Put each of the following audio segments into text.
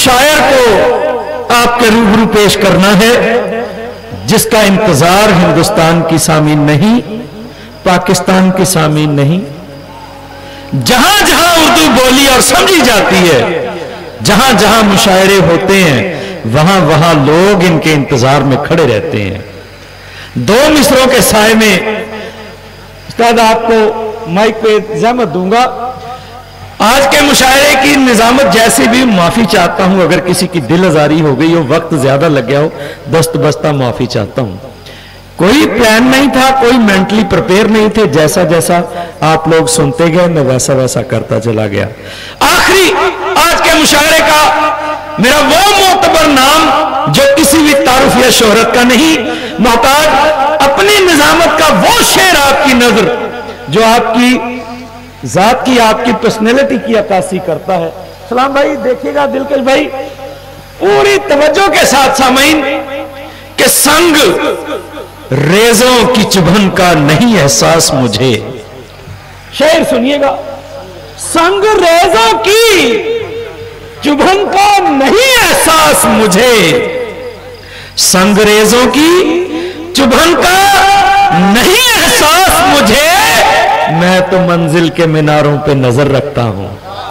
शायर को आपके रूबरू पेश करना है, जिसका इंतजार हिंदुस्तान की सामीन नहीं, पाकिस्तान की सामीन नहीं। जहां जहां उर्दू बोली और समझी जाती है, जहां जहां मुशायरे होते हैं, वहां वहां लोग इनके इंतजार में खड़े रहते हैं। दो मिसरों के साय में उस्ताद आपको माइक पे जहमत दूंगा। आज के मुशायरे की निजामत जैसे भी माफी चाहता हूं, अगर किसी की दिल आजारी हो गई हो, वक्त ज्यादा लग गया हो, दस्त बस्ता माफी चाहता हूं। कोई प्लान नहीं था, कोई मेंटली प्रिपेयर नहीं थे। जैसा जैसा आप लोग सुनते गए मैं वैसा वैसा करता चला गया। आखिरी आज के मुशायरे का मेरा वो मोतबर नाम जो किसी भी तारुफ या शोहरत का नहीं, मोहताज अपनी निजामत का वो शेर आपकी नजर जो आपकी जात की, आपकी पर्सनैलिटी की अक्कासी करता है। सलाम भाई, देखिएगा दिलकश भाई, पूरी तवज्जो के साथ सामईन के संग रेजों की चुभन का नहीं एहसास मुझे। शेर सुनिएगा। संग रेजों की चुभन का नहीं एहसास मुझे, संग रेजों की चुभन का नहीं एहसास मुझे, मैं तो मंजिल के मीनारों पे नजर रखता हूं।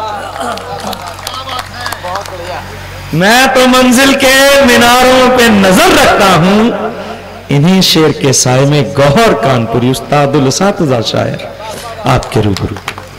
मैं तो मंजिल के मीनारों पे नजर रखता हूं। इन्हीं शेर के साय में गौहर कानपुरी उस्तादुल असातिज़ा शायर आपके रूबरू।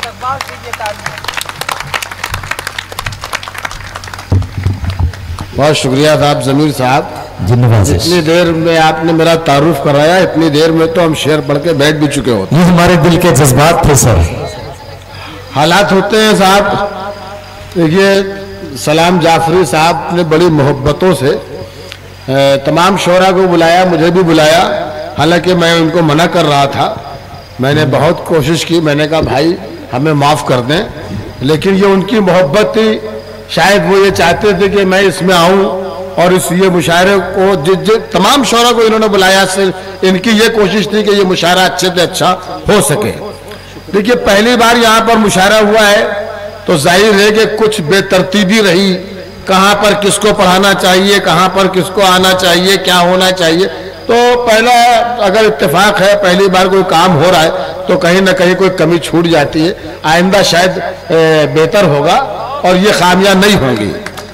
बहुत शुक्रिया साहब, जमीर साहब। जितनी देर में आपने मेरा तारुफ कराया, इतनी देर में तो हम शेर पढ़ के बैठ भी चुके होते। ये हमारे दिल के जज्बात थे सर। हालात होते हैं साहब। देखिए, सलाम जाफरी साहब ने बड़ी मोहब्बतों से तमाम शोरा को बुलाया, मुझे भी बुलाया। हालांकि मैं उनको मना कर रहा था। मैंने बहुत कोशिश की, मैंने कहा भाई हमें माफ़ कर दें, लेकिन ये उनकी मोहब्बत थी। शायद वो ये चाहते थे कि मैं इसमें आऊँ और इस ये मुशायरे को जिस तमाम शोरा को इन्होंने बुलाया, सिर्फ इनकी ये कोशिश थी कि ये मुशायरा अच्छे से अच्छा हो सके। देखिए, पहली बार यहाँ पर मुशायरा हुआ है तो जाहिर है कि कुछ बेतरतीबी रही। कहाँ पर किसको पढ़ाना चाहिए, कहाँ पर किसको आना चाहिए, क्या होना चाहिए। तो पहला अगर इत्तेफाक है, पहली बार कोई काम हो रहा है तो कहीं ना कहीं कोई कमी छूट जाती है। आइंदा शायद बेहतर होगा और ये खामियां नहीं होंगी।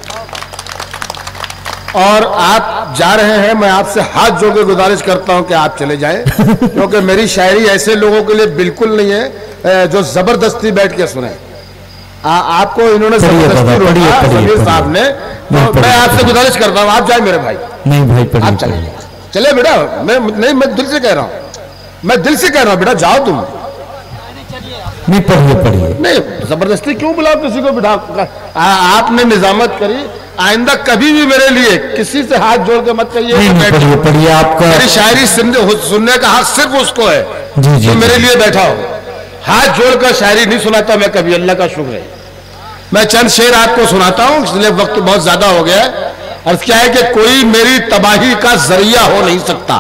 और आप जा रहे हैं, मैं आपसे हाथ जोड़ के गुजारिश करता हूं कि आप चले जाएं, क्योंकि मेरी शायरी ऐसे लोगों के लिए बिल्कुल नहीं है जो जबरदस्ती बैठ के सुने। आपको इन्होंने जबरदस्ती रोका समीर साहब ने, तो मैं आपसे गुजारिश करता हूं आप जाए मेरे भाई। नहीं भाई, आप चले बेटा। मैं दिल से कह रहा हूं, मैं दिल से कह रहा हूं बेटा, जाओ तुम। नहीं, पढ़िए। नहीं, जबरदस्ती क्यों बुलाओ किसी को बिठा। आपने निजामत करी, आइंदा कभी भी मेरे लिए किसी से हाथ जोड़ के मत कहिए। पढ़िए। आपका मेरी शायरी सुनने का हक सिर्फ उसको है जो मेरे लिए बैठा हो। हाथ जोड़कर शायरी नहीं सुनाता मैं कभी, अल्लाह का शुक्र है। मैं चंद शेर आपको सुनाता हूं, इसलिए वक्त बहुत ज्यादा हो गया है। अर्थ क्या है कि कोई मेरी तबाही का जरिया हो नहीं सकता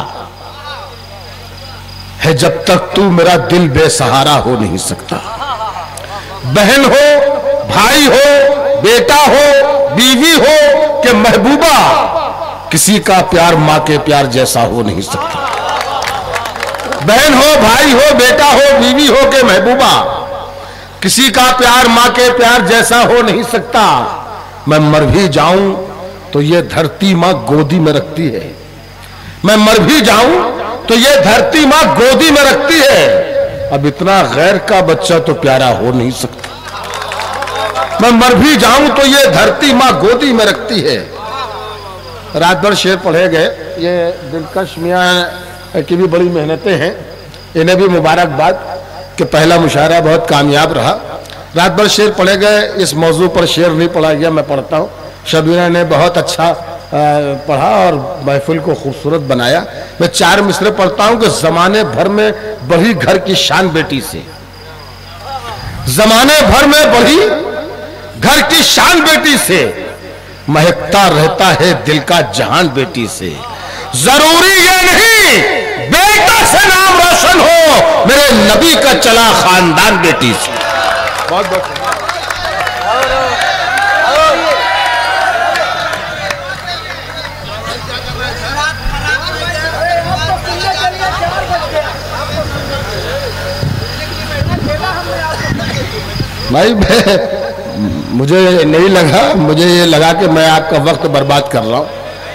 है जब तक तू मेरा दिल बेसहारा हो नहीं सकता। बहन हो, भाई हो, बेटा हो, बीवी हो कि महबूबा, किसी का प्यार मां के प्यार जैसा हो नहीं सकता। बहन हो, भाई हो, बेटा हो, बीवी हो कि महबूबा, किसी का प्यार मां के प्यार जैसा हो नहीं सकता। मैं मर भी जाऊं तो ये धरती मां गोदी में रखती है। मैं मर भी जाऊं तो ये धरती मां गोदी में रखती है। अब इतना गैर का बच्चा तो प्यारा हो नहीं सकता। मैं मर भी जाऊं तो ये धरती मां गोदी में रखती है। रात भर शेर पढ़े गए। ये दिलकश मियां की भी बड़ी मेहनतें हैं, इन्हें भी मुबारकबाद कि पहला मुशायरा बहुत कामयाब रहा। रात भर शेर पढ़े गए। इस मौजू पर शेर नहीं पढ़ा गया, मैं पढ़ता हूँ। शबीना ने बहुत अच्छा पढ़ा और महफिल को खूबसूरत बनाया। मैं 4 मिसरे पढ़ता हूं कि जमाने भर में बढ़ी घर की शान बेटी से। जमाने भर में बढ़ी घर की शान बेटी से, महकता रहता है दिल का जहान बेटी से। जरूरी ये नहीं बेटा से नाम रोशन हो, मेरे नबी का चला खानदान बेटी से। बहुत बहुत भाई मुझे नहीं लगा, मुझे ये लगा कि मैं आपका वक्त बर्बाद कर रहा हूं,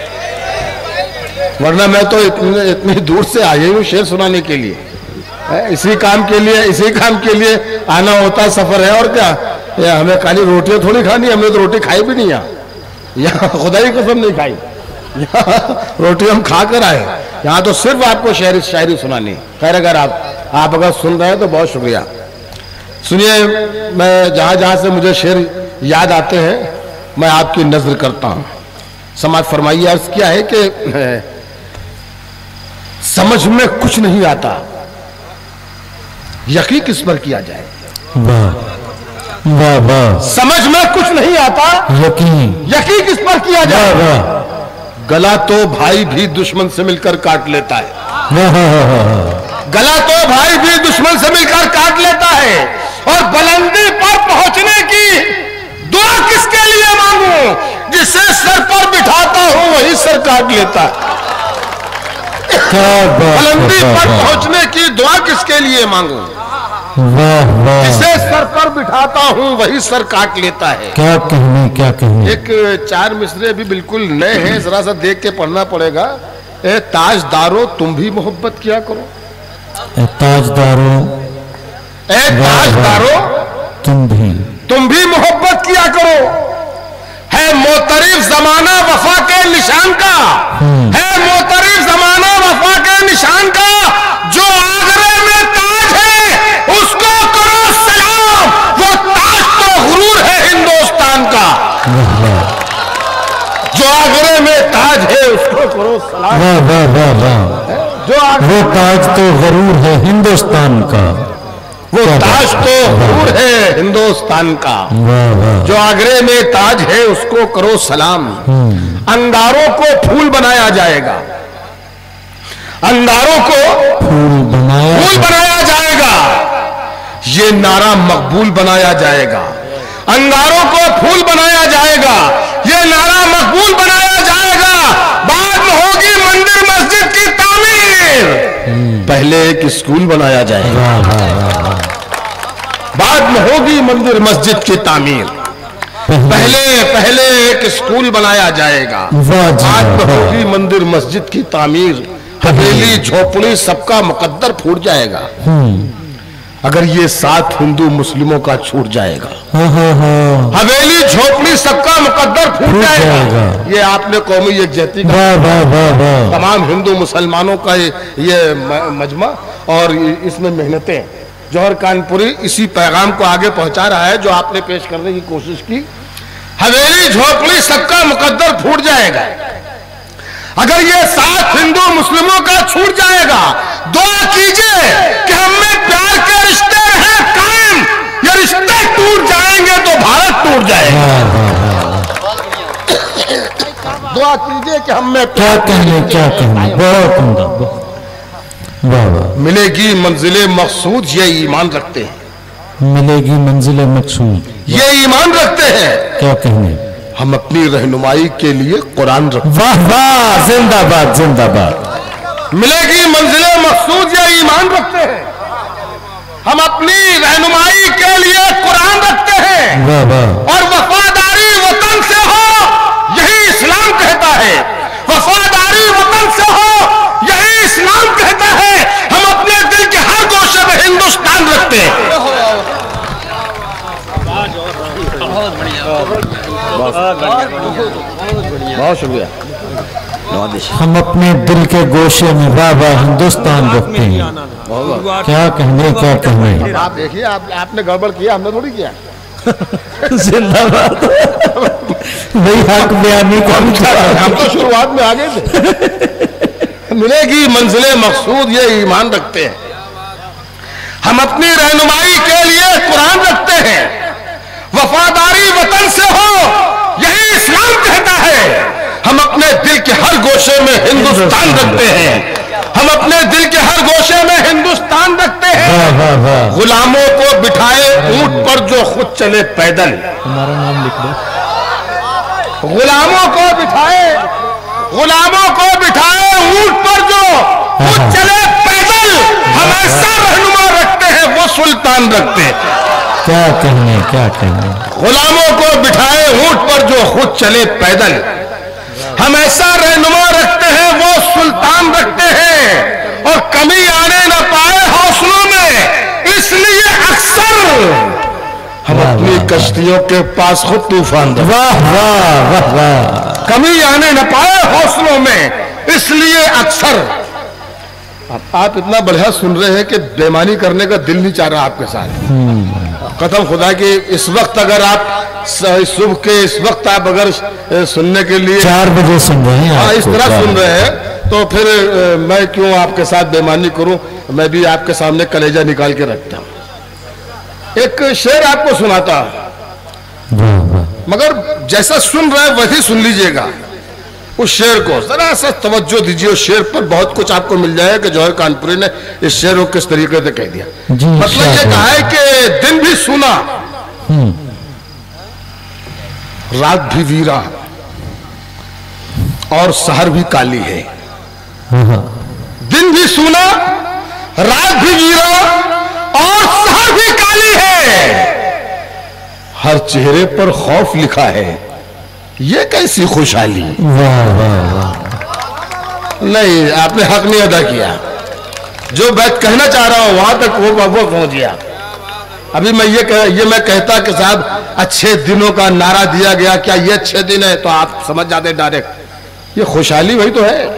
वरना मैं तो इतनी दूर से आया हूं शेर सुनाने के लिए, इसी काम के लिए आना होता सफर है। और क्या हमें खाली रोटियां थोड़ी खानी, हमने तो रोटी खाई भी नहीं यहाँ खुदा की कसम नहीं खाई, यहाँ रोटी हम खा कर आए, यहाँ तो सिर्फ आपको शायरी सुनानी। खैर अगर आप अगर सुन रहे हैं तो बहुत शुक्रिया। सुनिए, मैं जहां से मुझे शेर याद आते हैं मैं आपकी नजर करता हूं। समाज फरमाइए, अर्ज क्या है कि समझ में कुछ नहीं आता, यकीन किस पर किया जाए। वाह वाह वाह। समझ में कुछ नहीं आता, यकीन किस पर किया जाए। वाह वाह। गला तो भाई भी दुश्मन से मिलकर काट लेता है, गला तो भाई भी दुश्मन से मिलकर काट लेता है, और बुलंदी पर पहुंचने की दुआ किसके लिए मांगूं, जिसे सर पर बिठाता हूं वही सर काट लेता है। बुलंदी पर पहुंचने की दुआ किसके लिए मांगूं, जिसे सर पर बिठाता हूं वही सर काट लेता है। क्या कहने। एक 4 मिसरे भी बिल्कुल नए हैं, जरा सा देख के पढ़ना पड़ेगा। ए ताजदारों तुम भी मोहब्बत किया करो, ताजदारों तुम भी मोहब्बत किया करो। है मोतरिफ जमाना वफा के निशान का, है मोतरिफ जमाना वफा के निशान का, जो आगरे में ताज है उसको करो सलाम, वो ताज तो गुरूर है हिंदुस्तान का। जो आगरे में ताज है उसको करो सलाम, वो ताज तो गरूर है हिंदुस्तान का, वो ताज तो गरूर है हिंदुस्तान का। जो आगरे में ताज है उसको करो सलाम। अंगारों को फूल बनाया जाएगा, अंगारों को फूल बनाया जाएगा, ये नारा मकबूल बनाया जाएगा। अंगारों को फूल बनाया जाएगा, ये नारा मकबूल बनाया जाएगा। बाद में होगी मंदिर मस्जिद की तामीर, पहले एक स्कूल बनाया जाएगा। बाद में होगी मंदिर मस्जिद की तामीर, पहले एक स्कूल बनाया जाएगा। बाद में होगी मंदिर मस्जिद की तामीर, हवेली झोपड़ी सबका मुकद्दर फूट जाएगा। अगर ये साथ हिंदू मुस्लिमों का छूट जाएगा, हवेली झोपड़ी सबका मुकद्दर फूट जाएगा। ये आपने कौमी यकजहती का तमाम हिंदू मुसलमानों का ये मजमा और इसमें मेहनतें, जौहर कानपुरी इसी पैगाम को आगे पहुंचा रहा है जो आपने पेश करने की कोशिश की। हवेली झोपड़ी सबका मुकद्दर फूट जाएगा, अगर ये साथ हिंदू मुस्लिमों का छूट जाएगा। दुआ कीजिए कि हमें प्यार के रिश्ते हैं कायम, ये रिश्ते टूट जाएंगे तो भारत टूट जाएगा। दुआ कीजिए कि हमें क्या कहने। मिलेगी मंजिले मकसूद, ये ईमान रखते हैं। मिलेगी मंजिले मकसूद, ये ईमान रखते हैं। क्या कहने। हम अपनी रहनुमाई के लिए कुरान रखते हैं। वाह वाह, जिंदाबाद जिंदाबाद। मिलेगी मंजिले मकसूद, ये ईमान रखते हैं। हम अपनी रहनुमाई के लिए कुरान रखते हैं। वाह वाह। और वफादारी वतन से हो यही इस्लाम कहता है, वफादारी वतन से हो यही इस्लाम कहता है। हम अपने दिल के हर गोशे में हिंदुस्तान रखते हैं। बहुत शुक्रिया। हम अपने दिल के गोशे में वाह हिंदुस्तान रखते हैं। क्या कहने। आप देखिए, आपने गड़बड़ किया, हमने थोड़ी किया। जिंदाबाद। वही हक बयानी का हम तो शुरुआत में आ गए थे। मिलेगी मंजिले मकसूद, ये ईमान रखते हैं। हम अपनी रहनुमाई के लिए कुरान रखते हैं। वफादारी वतन से हो यही इस्लाम कहता है। हम अपने दिल के हर गोशे में हिंदुस्तान रखते हैं। हम अपने दिल के हर गोशे में हिंदुस्तान रखते हैं। गुलामों को बिठाए ऊंट पर जो खुद चले पैदल, हमारा नाम लिख दो। गुलामों को बिठाए ऊंट पर जो खुद चले पैदल, हमेशा रहनुमा रखते हैं, वो सुल्तान रखते हैं। क्या कहने, क्या कहने। गुलामों को बिठाए ऊंट पर जो खुद चले पैदल, हम ऐसा रहनुमा रखते हैं वो सुल्तान रखते हैं, और कमी आने न पाए हौसलों में, इसलिए अक्सर हम अपनी कश्तियों के पास खुद तूफान दे। वाह वाह वाह वाह। कमी आने न पाए हौसलों में, इसलिए अक्सर। आप इतना बढ़िया सुन रहे हैं कि बेईमानी करने का दिल नहीं चाह रहा आपके साथ। कसम खुदा की, इस वक्त अगर आप सुबह के इस वक्त आप अगर सुनने के लिए 4 बजे सुन रहे हैं, हाँ, इस तरह सुन रहे हैं, तो फिर मैं क्यों आपके साथ बेईमानी करूं। मैं भी आपके सामने कलेजा निकाल के रखता हूं। एक शेर आपको सुनाता, मगर जैसा सुन रहे हैं वैसे सुन लीजिएगा। उस शेर को जरा सा तवज्जो दीजिए। उस शेर पर बहुत कुछ आपको मिल जाएगा कि जौहर कानपुरी ने इस शेर को किस तरीके से कह दिया। मतलब ये कहा है कि दिन भी सूना, रात भी वीरा, और सहर भी काली है। दिन भी सूना, रात भी वीरा, और सहर भी काली है। हर चेहरे पर खौफ लिखा है, ये कैसी खुशहाली। वाह वाह वाह। नहीं, आपने हक नहीं अदा किया। जो बात कहना चाह रहा हूं वहां तक वो पहुंच गया। अभी मैं ये मैं कहता कि साहब अच्छे दिनों का नारा दिया गया, क्या ये अच्छे दिन है, तो आप समझ जाते डायरेक्ट ये खुशहाली वही तो है।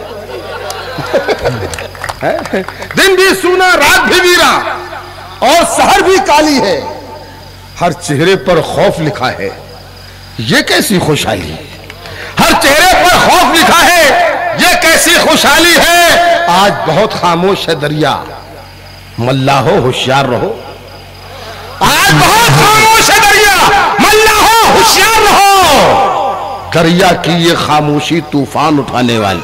दिन भी सूना, रात भी वीरा, और सहर भी काली है। हर चेहरे पर खौफ लिखा है, ये कैसी खुशहाली। हर चेहरे पर खौफ लिखा है, ये कैसी खुशहाली है। आज बहुत खामोश है दरिया, मल्लाहो होशियार रहो। आज बहुत खामोश है दरिया, मल्लाहो होशियार रहो। दरिया की ये खामोशी तूफान उठाने वाली।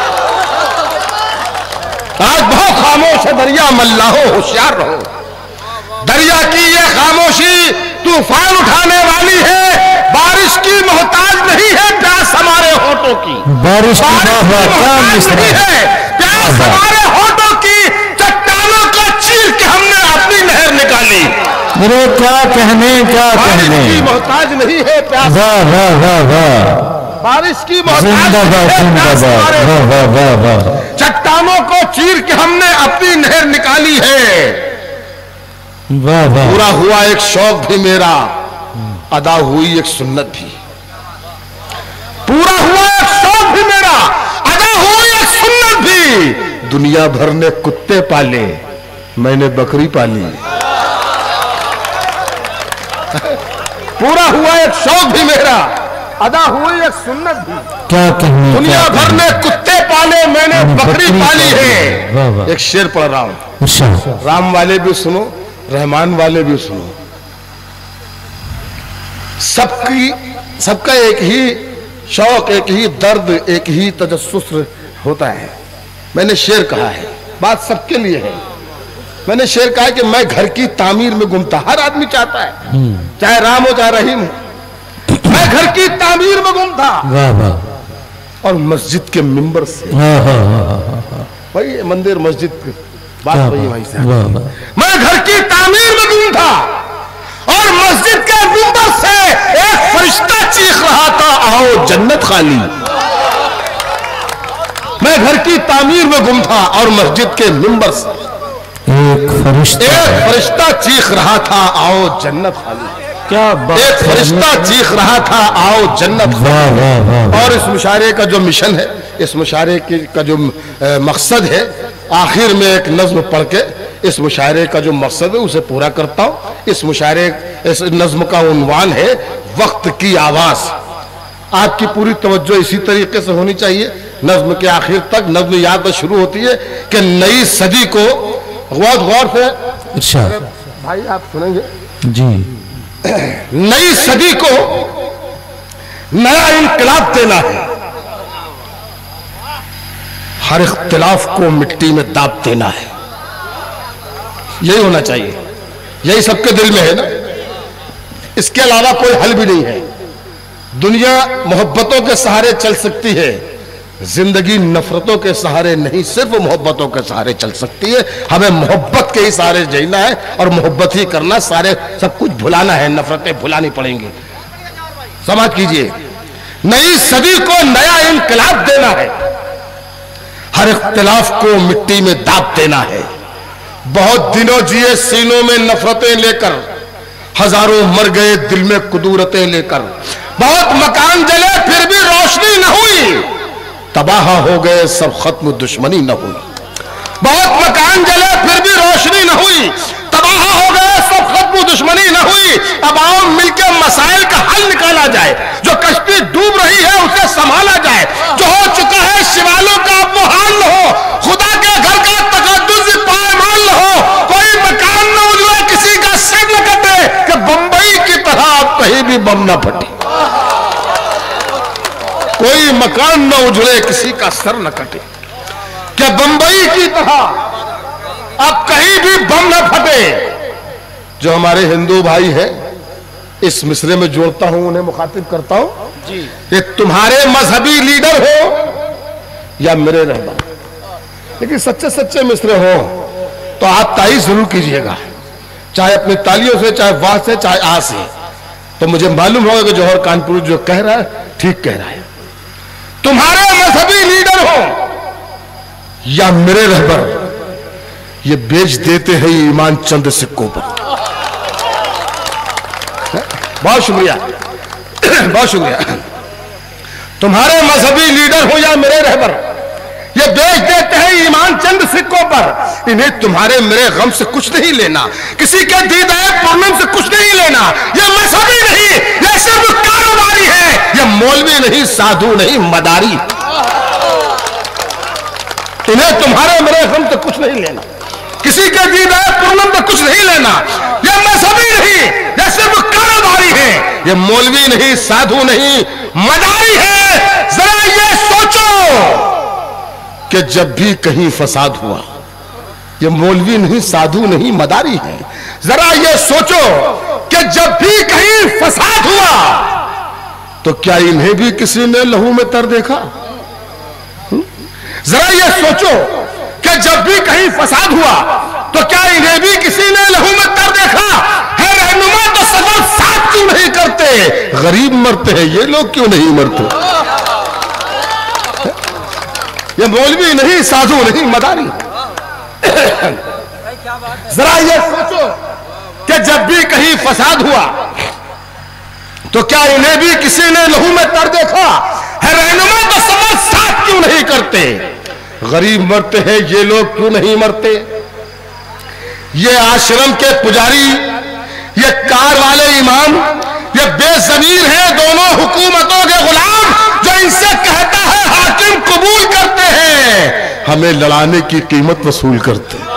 आज बहुत खामोश है दरिया, मल्लाहो होशियार रहो। दरिया की ये खामोशी तूफान उठाने वाली है। बारिश की मोहताज नहीं है प्यास हमारे होठों की। बारिश की मोहताज नहीं है प्यास हमारे होठों की। चट्टानों को चीर के हमने अपनी नहर निकाली। मेरे क्या कहने, क्या कहने। बारिश की मोहताज नहीं है प्यास। वाह वाह वाह वाह। बारिश की मोहताज नहीं है प्यास हमारे। वाह वाह वाह वाह। चट्टानों को चीर के हमने अपनी नहर निकाली है। वाह वाह। पूरा हुआ एक शौक भी मेरा, अदा हुई एक सुन्नत भी। पूरा हुआ एक शौक भी मेरा, अदा हुई एक सुन्नत भी। दुनिया भर ने कुत्ते पाले, मैंने बकरी पाली। पूरा हुआ एक शौक भी मेरा, अदा हुई एक सुन्नत भी। क्या कहने। दुनिया भर ने कुत्ते पाले, मैंने बकरी पाली है। एक शेर पढ़ रहा हूं, राम वाले भी सुनो, रहमान वाले भी सुनो। सबका एक ही शौक, एक ही दर्द, एक ही तजस्सुस होता है। मैंने शेर कहा है, बात सबके लिए है। मैंने शेर कहा है कि मैं घर की तामीर में गुमता, हर आदमी चाहता है, चाहे राम हो चाहे रहीम हो। मैं घर की तामीर में गुमता, और मस्जिद के मिंबर से, भाई मंदिर मस्जिद बात वही भाई साहब। मैं घर की तामीर में गुमता, और मस्जिद के मिंबर से एक फरिश्ता चीख रहा था, आओ जन्नत खाली। मैं घर की तामीर में गुम था, और मस्जिद के मिंबर से एक फरिश्ता चीख रहा था, आओ जन्नत खाली। क्या बात। एक फरिश्ता चीख रहा था, आओ जन्नत खाली। और इस मुशायरे का जो मिशन है, इस मुशायरे का जो मकसद है, आखिर में एक नज्म पढ़ के इस मुशायरे का जो मकसद है उसे पूरा करता हूं। इस मुशायरे, इस नज्म का उन्वान है वक्त की आवाज। आपकी पूरी तवज्जो इसी तरीके से होनी चाहिए नज्म के आखिर तक। नज्म याद शुरू होती है कि नई सदी को, बहुत गौर से अच्छा भाई आप सुनेंगे जी, नई सदी को नया इनकलाब देना है। हर इख्तिलाफ को मिट्टी में दाब देना है। यही होना चाहिए, यही सबके दिल में है ना। इसके अलावा कोई हल भी नहीं है। दुनिया मोहब्बतों के सहारे चल सकती है, जिंदगी नफरतों के सहारे नहीं, सिर्फ मोहब्बतों के सहारे चल सकती है। हमें मोहब्बत के ही सहारे जीना है और मोहब्बत ही करना, सारे सब कुछ भुलाना है, नफरतें भुलानी पड़ेंगी। समझ कीजिए, नई सदी को नया इनकलाब देना है, हर इख्तिलाफ को मिट्टी में दाब देना है। बहुत दिनों जिए सीनों में नफरतें लेकर, हजारों मर गए दिल में कुदूरतें लेकर। बहुत मकान जले फिर भी रोशनी न हुई, तबाह हो गए सब खत्म दुश्मनी न हुई। बहुत मकान जले फिर भी रोशनी न हुई, तबाह हो गए सब खत्म दुश्मनी न हुई। अब आओ मिलकर मसाइल का हल निकाला जाए, जो कश्ती डूब रही है उसे संभाला जाए। जो हो चुका है शिवालों का अब वो हाल न हो, खुदा के घर का तकद्दुस पायमाल न हो। कोई मकान न उजड़े किसी का सिर न कटे, कि बंबई की तरह अब कहीं भी बम न फटे। कोई मकान न उजड़े किसी का सर न कटे, क्या बंबई की तरह अब कहीं भी बम न फटे। जो हमारे हिंदू भाई हैं, इस मिसरे में जोड़ता हूं, उन्हें मुखातिब करता हूं जी। ये तुम्हारे मजहबी लीडर हो या मेरे रहबर, लेकिन सच्चे सच्चे मिसरे हो तो आप ताई जरूर कीजिएगा, चाहे अपनी तालियों से, चाहे वाह से, चाहे आ से। तो मुझे मालूम होगा कि जौहर कानपुर जो कह रहा है ठीक कह रहा है। तुम्हारे मजहबी लीडर हो या मेरे रहबर, ये बेच देते हैं ईमान चंद सिक्कों पर। बहुत शुक्रिया, बहुत शुक्रिया। तुम्हारे मजहबी लीडर हो या मेरे रहबर, ये बेच देते हैं ईमान चंद सिक्कों पर। इन्हें तुम्हारे मेरे गम से कुछ नहीं लेना, किसी के दीदार पूर्णिम से कुछ नहीं लेना। ये मजहबी नहीं, ये सिर्फ कारोबारी है। ये मौलवी नहीं, साधु नहीं, मदारी। इन्हें तुम्हारे मेरे गम से कुछ नहीं लेना, किसी के दीदार पूर्णिम से कुछ नहीं लेना। ये मजहबी नहीं, ये सिर्फ कारोबारी है। ये मौलवी नहीं, साधु नहीं, मदारी है। जरा ये सोचो कि जब भी कहीं फसाद हुआ, ये मौलवी नहीं, साधु नहीं, मदारी है। जरा ये सोचो कि जब भी कहीं फसाद हुआ तो क्या इन्हें भी किसी ने लहू में तर देखा? जरा ये सोचो कि जब भी कहीं फसाद हुआ तो क्या इन्हें भी किसी ने लहू में तर देखा है? रहनुमा तो सफर साथ क्यों नहीं करते? गरीब मरते हैं, ये लोग क्यों नहीं मरते? ये मौलवी नहीं, साधु नहीं, मदारी। जरा ये सोचो कि जब भी कहीं फसाद हुआ तो क्या इन्हें भी किसी ने लहू में तर देखा है? रहनुमा तो सफर साथ क्यों नहीं करते? गरीब मरते हैं, ये लोग क्यों नहीं मरते? ये आश्रम के पुजारी, ये कार वाले इमाम, ये बेज़मीर हैं, दोनों हुकूमतों के गुलाम। जो इनसे कहता है हाकिम कबूल करते हैं, हमें लड़ाने की कीमत वसूल करते हैं।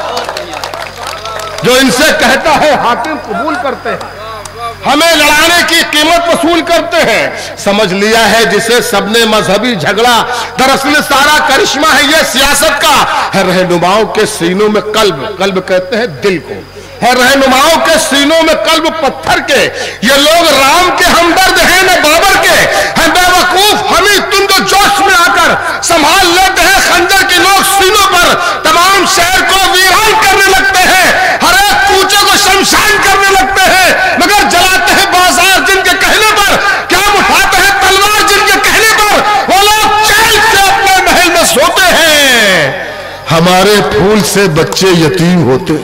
जो इनसे कहता है हाकिम कबूल करते हैं, हमें लड़ाने की कीमत वसूल करते हैं। समझ लिया है जिसे सबने मजहबी झगड़ा, दरअसल सारा करिश्मा है ये सियासत का। है रहनुमाओं के सीनों में कल्ब, कल्ब कहते हैं दिल को, है रहनुमाओं के सीनों में कल्ब पत्थर के। ये लोग राम के हमदर्द हैं न बाबर के। हैं बेवकूफ हम ही तुम तो जोश में आकर संभाल लेते हैं खंजर की नोक सीनों पर। तमाम शहर को वीरान करने लगते हैं, हर एक कूचे को शमशान करने लगते हैं, मगर जलाते हैं बाजार जिनके कहने पर, क्या उठाते हैं तलवार जिनके कहने पर। वो लोग चैन से अपने महल में सोते हैं, हमारे फूल से बच्चे यतीम होते।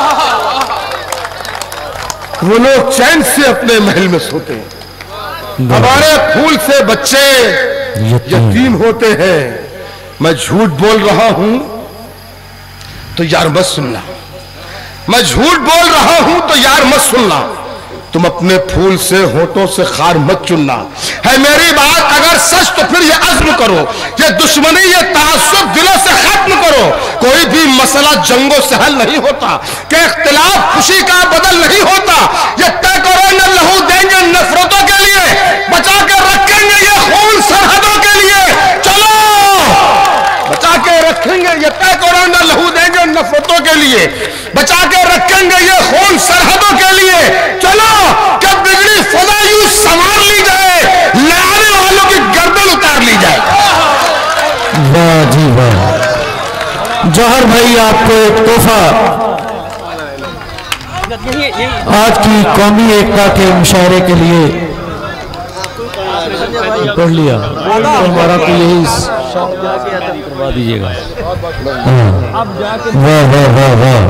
वो लोग चैन से अपने महल में सोते हैं, हमारे फूल से बच्चे यतीम होते हैं। मैं झूठ बोल रहा हूं तो यार मत सुनना, मैं झूठ बोल रहा हूं तो यार मत सुनना। तुम अपने फूल से होठों से खार मत चुनना। है मेरी बात अगर सच तो फिर ये अज़्म करो, ये दुश्मनी, ये तासुब दिलों से खत्म करो। कोई भी मसला जंगों से हल नहीं होता, कि इख्तिलाफ खुशी का बदल नहीं होता। ये तय करो न लहू देंगे नफरतों के लिए, बचा के रखेंगे ये खून सरहदों के लिए। चलो बचा के रखेंगे, ये तय करो न लहू देंगे नफरतों के लिए, बचा के रखेंगे ये खून सरहदों के लिए। चलो क्या बिगड़ी फजा यूं संवार ली जाए, लाने वालों की गर्दन उतार ली जाए। वाह जी वाह। जौहर भाई आपको एक तोहफा आज की कौमी एकता के मुशायरे के लिए पढ़ लिया, तो हमारा तो यही करवा दीजिएगा। वाह वाह वाह वाह।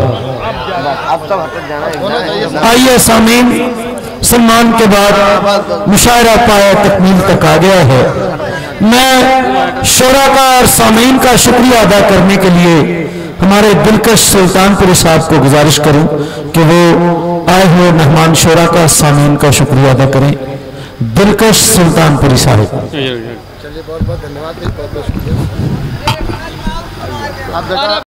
आइए सामीन, सम्मान के बाद मुशायरा पाया तकमील तक आ गया है। मैं शोरा का और सामीन का शुक्रिया अदा करने के लिए हमारे दिलकश सुल्तानपुरी साहब को गुजारिश करूं कि वो आए हुए मेहमान शोरा का सामीन का शुक्रिया अदा करें। दिलकश सुल्तानपुरी साहब। चलिए बहुत बहुत धन्यवाद।